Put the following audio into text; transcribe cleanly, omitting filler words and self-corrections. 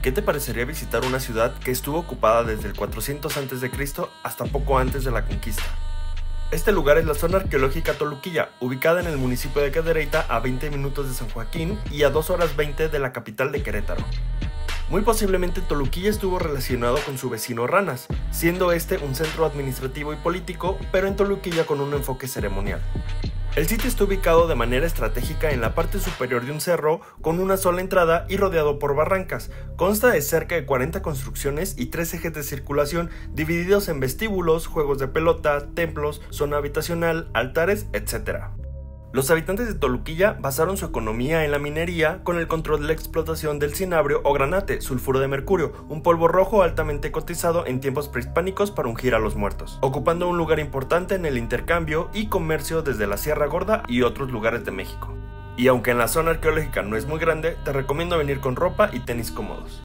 ¿Qué te parecería visitar una ciudad que estuvo ocupada desde el 400 a.C. hasta poco antes de la conquista? Este lugar es la zona arqueológica Toluquilla, ubicada en el municipio de Cadereyta a 20 minutos de San Joaquín y a 2 horas 20 de la capital de Querétaro. Muy posiblemente Toluquilla estuvo relacionado con su vecino Ranas, siendo este un centro administrativo y político, pero en Toluquilla con un enfoque ceremonial. El sitio está ubicado de manera estratégica en la parte superior de un cerro con una sola entrada y rodeado por barrancas. Consta de cerca de 40 construcciones y 3 ejes de circulación divididos en vestíbulos, juegos de pelota, templos, zona habitacional, altares, etc. Los habitantes de Toluquilla basaron su economía en la minería con el control de la explotación del cinabrio o granate, sulfuro de mercurio, un polvo rojo altamente cotizado en tiempos prehispánicos para ungir a los muertos, ocupando un lugar importante en el intercambio y comercio desde la Sierra Gorda y otros lugares de México. Y aunque en la zona arqueológica no es muy grande, te recomiendo venir con ropa y tenis cómodos.